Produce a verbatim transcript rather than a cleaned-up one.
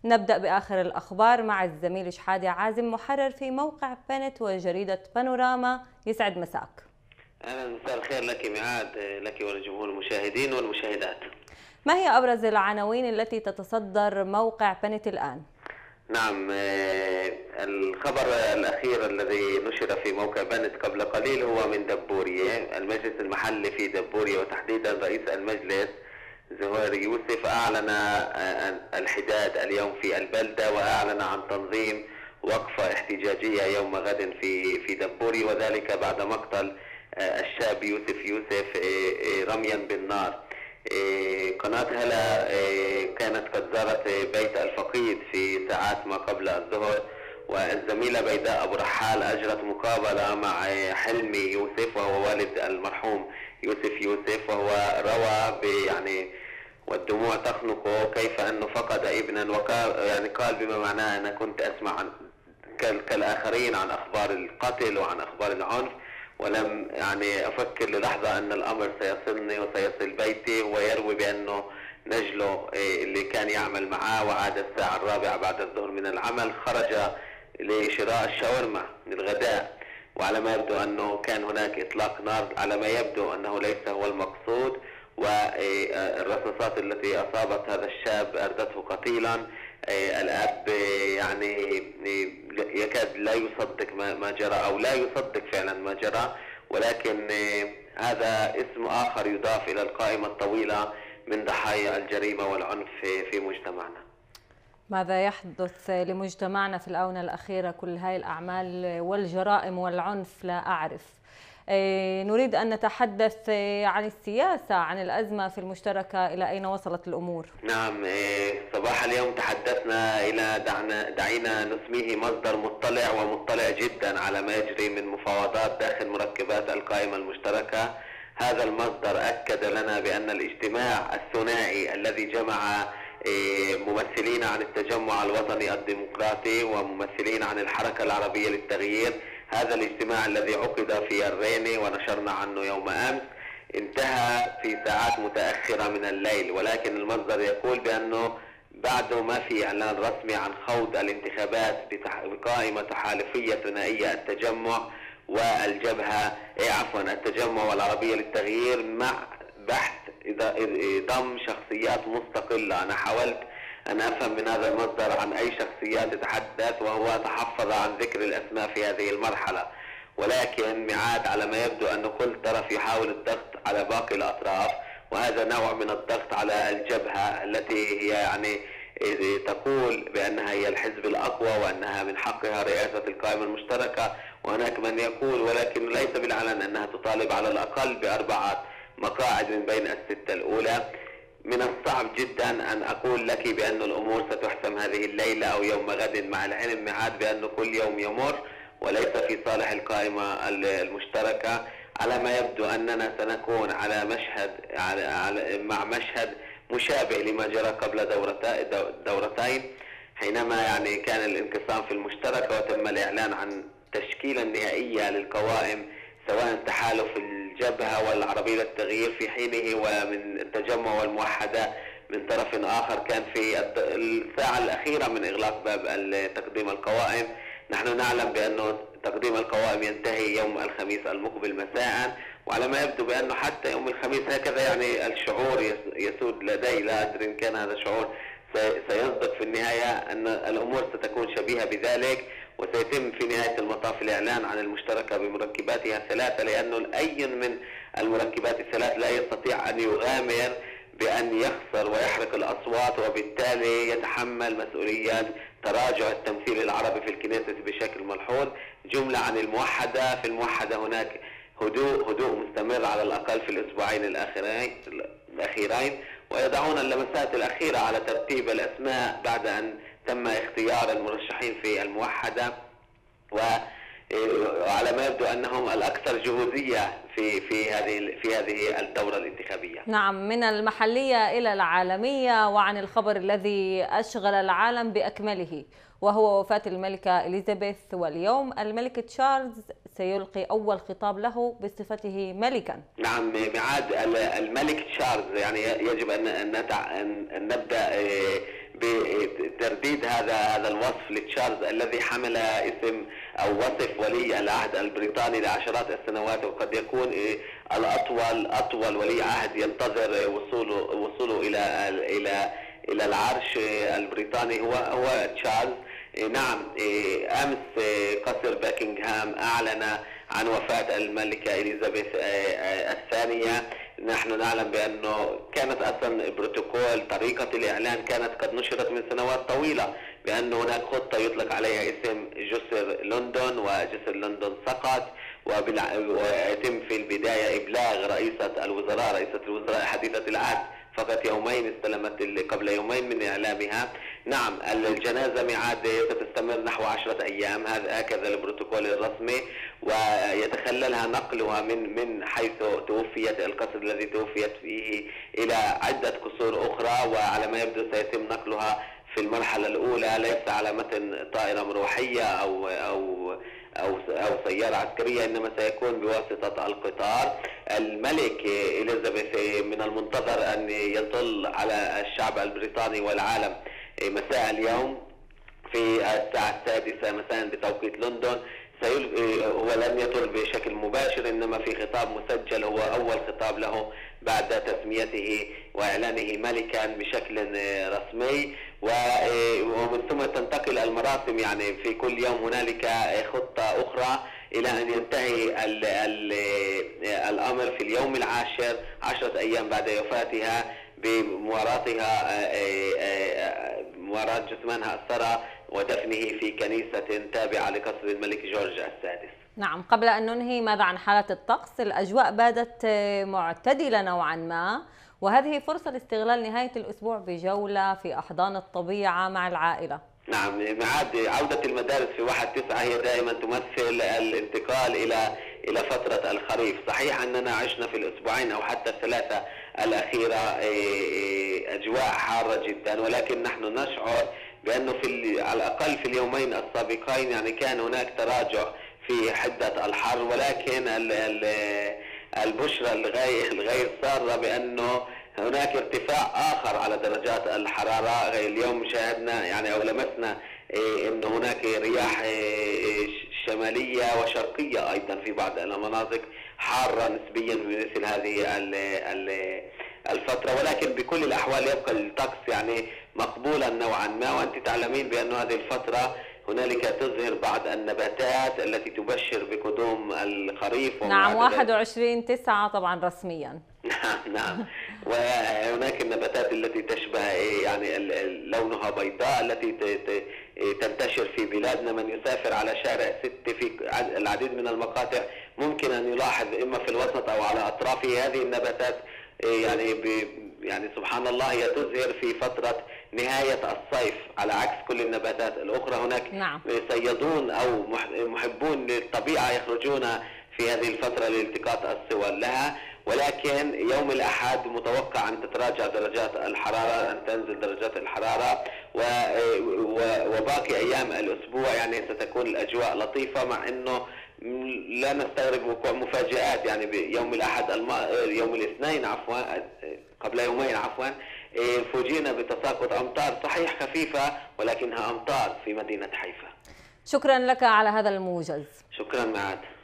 نبدأ بآخر الأخبار مع الزميل شحادة عازم محرر في موقع بنت وجريدة بانوراما. يسعد مساك. أهلا، مساء الخير لك ميعاد، لك ولجمهور المشاهدين والمشاهدات. ما هي أبرز العناوين التي تتصدر موقع بنت الآن؟ نعم، الخبر الأخير الذي نشر في موقع بنت قبل قليل هو من دبورية. المجلس المحلي في دبورية وتحديدا رئيس المجلس زهير يوسف أعلن الحداد اليوم في البلدة، وأعلن عن تنظيم وقفة احتجاجية يوم غد في في دبوري، وذلك بعد مقتل الشاب يوسف يوسف رميا بالنار. قناة هلا كانت قد زارت بيت الفقيد في ساعات ما قبل الظهر، والزميلة بيداء أبو رحال أجرت مقابلة مع حلمي يوسف وهو والد المرحوم يوسف يوسف، وهو روى يعني والدموع تخنق كيف أنه فقد ابنا، وقال يعني قال بما معناه أنا كنت أسمع عن كالآخرين عن أخبار القتل وعن أخبار العنف، ولم يعني أفكر للحظة أن الأمر سيصلني وسيصل بيتي. ويروي بأنه نجله اللي كان يعمل معاه وعاد الساعة الرابعة بعد الظهر من العمل خرج لشراء الشاورما للغداء، وعلى ما يبدو أنه كان هناك إطلاق نار، على ما يبدو أنه ليس هو المقصود، والرصاصات التي أصابت هذا الشاب أردته قتيلا. الأب يعني يكاد لا يصدق ما جرى أو لا يصدق فعلا ما جرى، ولكن هذا اسم آخر يضاف إلى القائمة الطويلة من ضحايا الجريمة والعنف في مجتمعنا. ماذا يحدث لمجتمعنا في الآونة الأخيرة؟ كل هاي الأعمال والجرائم والعنف لا أعرف. نريد أن نتحدث عن السياسة، عن الأزمة في المشتركة، إلى أين وصلت الأمور؟ نعم، صباح اليوم تحدثنا إلى دعنا دعينا نسميه مصدر مطلع ومطلع جدا على ما يجري من مفاوضات داخل مركبات القائمة المشتركة. هذا المصدر أكد لنا بأن الاجتماع الثنائي الذي جمع ممثلين عن التجمع الوطني الديمقراطي وممثلين عن الحركة العربية للتغيير، هذا الاجتماع الذي عقد في الريني ونشرنا عنه يوم أمس انتهى في ساعات متأخرة من الليل، ولكن المصدر يقول بأنه بعده ما في إعلان رسمي عن خوض الانتخابات بقائمة تحالفية ثنائية التجمع والجبهة عفوا التجمع والعربية للتغيير، مع بحث ضم شخصيات مستقلة. أنا حاولت أن أفهم من هذا المصدر عن أي شخصيات يتحدث، وهو تحفظ عن ذكر الأسماء في هذه المرحلة، ولكن ميعاد على ما يبدو أن كل طرف يحاول الضغط على باقي الأطراف، وهذا نوع من الضغط على الجبهة التي هي يعني تقول بأنها هي الحزب الأقوى وأنها من حقها رئاسة القائمة المشتركة، وهناك من يقول ولكن ليس بالعلن أنها تطالب على الأقل بأربعة مقاعد من بين الستة الأولى. من الصعب جدا أن أقول لك بأن الأمور ستحسم هذه الليلة أو يوم غد، مع العلم معاد بأنه كل يوم يمر وليس في صالح القائمة المشتركة. على ما يبدو أننا سنكون على مشهد على على مع مشهد مشابه لما جرى قبل دورتين، حينما يعني كان الانقسام في المشتركة وتم الإعلان عن تشكيلة نهائية للقوائم سواء تحالف الجبهة والعربية للتغيير في حينه ومن التجمع والموحدة من طرف آخر. كان في الساعة الأخيرة من إغلاق باب تقديم القوائم. نحن نعلم بأنه تقديم القوائم ينتهي يوم الخميس المقبل مساء، وعلى ما يبدو بأنه حتى يوم الخميس هكذا يعني الشعور يسود لدي، لا أدري إن كان هذا الشعور سيصدق في النهاية، أن الأمور ستكون شبيهة بذلك، وسيتم في نهاية المطاف الإعلان عن المشتركة بمركباتها الثلاثة، لأنه أي من المركبات الثلاث لا يستطيع أن يغامر بأن يخسر ويحرق الأصوات، وبالتالي يتحمل مسؤوليات تراجع التمثيل العربي في الكنيسة بشكل ملحوظ. جملة عن الموحدة، في الموحدة هناك هدوء هدوء مستمر على الأقل في الأسبوعين الأخيرين الأخيرين ويضعون اللمسات الأخيرة على ترتيب الأسماء بعد أن تم اختيار المرشحين في الموحدة، وعلى ما يبدو أنهم الأكثر جهوزية في في هذه في هذه الدورة الانتخابية. نعم، من المحلية إلى العالمية، وعن الخبر الذي أشغل العالم بأكمله وهو وفاة الملكة إليزابيث، واليوم الملك تشارلز سيلقي أول خطاب له بصفته ملكا. نعم، ميعاد الملك تشارلز يعني يجب أن أن نبدأ بترديد هذا هذا الوصف لتشارلز الذي حمل اسم أو وصف ولي العهد البريطاني لعشرات السنوات، وقد يكون الأطول أطول ولي عهد ينتظر وصوله وصوله إلى إلى إلى العرش البريطاني هو هو تشارلز. نعم، أمس قصر باكنغهام أعلن عن وفاة الملكة إليزابيث الثانية. نحن نعلم بأنه كانت أصلا بروتوكول طريقة الإعلان كانت قد نشرت من سنوات طويلة بأن هناك خطة يطلق عليها اسم جسر لندن، وجسر لندن سقط، ويتم في البداية إبلاغ رئيسة الوزراء رئيسة الوزراء حديثة العهد فقط يومين استلمت قبل يومين من إعلامها. نعم، الجنازة ميعاد ستستمر نحو عشرة أيام، هذا هكذا البروتوكول الرسمي، ويتخللها نقلها من من حيث توفيت القصر الذي توفيت فيه إلى عدة قصور أخرى، وعلى ما يبدو سيتم نقلها في المرحلة الأولى ليس على متن طائرة مروحية أو أو أو أو سيارة عسكرية، إنما سيكون بواسطة القطار. الملك إليزابيث من المنتظر أن يطل على الشعب البريطاني والعالم مساء اليوم في الساعة السادسة مساء بتوقيت لندن. هو لم يطل بشكل مباشر، إنما في خطاب مسجل، هو أول خطاب له بعد تسميته وإعلانه ملكا بشكل رسمي، ومن ثم تنتقل المراسم. يعني في كل يوم هنالك خطة أخرى إلى أن ينتهي ال ال الأمر في اليوم العاشر عشرة أيام بعد وفاتها بمواراتها مواراة جثمانها الثرى ودفنه في كنيسة تابعة لقصر الملك جورج السادس. نعم، قبل أن ننهي ماذا عن حالة الطقس؟ الأجواء بادت معتدلة نوعا ما، وهذه فرصة لاستغلال نهاية الأسبوع بجولة في أحضان الطبيعة مع العائلة. نعم، ميعاد عودة المدارس في واحد تسعة هي دائما تمثل الانتقال إلى إلى فترة الخريف. صحيح أننا عشنا في الأسبوعين أو حتى الثلاثة الأخيرة أجواء حارة جدا، ولكن نحن نشعر بأنه في على الأقل في اليومين السابقين يعني كان هناك تراجع في حدة الحر، ولكن البشرى الغير الغير سارة بأنه هناك ارتفاع آخر على درجات الحرارة. اليوم شاهدنا يعني أو لمسنا أن هناك رياح شمالية وشرقية أيضا في بعض المناطق حارة نسبيا بمثل هذه الفترة، ولكن بكل الأحوال يبقى الطقس يعني مقبولا نوعا ما. وأنت تعلمين بأن هذه الفترة هنالك تظهر بعض النباتات التي تبشر بقدوم الخريف. نعم، واحد وعشرين تسعة طبعا رسميا. نعم نعم، وهناك النباتات التي تشبه يعني لونها بيضاء التي تنتشر في بلادنا. من يسافر على شارع ستة في العديد من المقاطع ممكن أن يلاحظ إما في الوسط أو على أطرافه هذه النباتات، يعني يعني سبحان الله هي تظهر في فترة نهاية الصيف على عكس كل النباتات الأخرى. هناك نعم. صيادون أو محبون للطبيعة يخرجون في هذه الفترة لالتقاط الصور لها، ولكن يوم الأحد متوقع أن تتراجع درجات الحرارة، أن تنزل درجات الحرارة، وباقي أيام الأسبوع يعني ستكون الأجواء لطيفة، مع أنه لا نستغرب وقوع مفاجآت. يعني بيوم الأحد الم... يوم الاثنين عفوا قبل يومين عفوا فوجئنا بتساقط أمطار صحيح خفيفة ولكنها أمطار في مدينة حيفا. شكرا لك على هذا الموجز. شكرا معاد.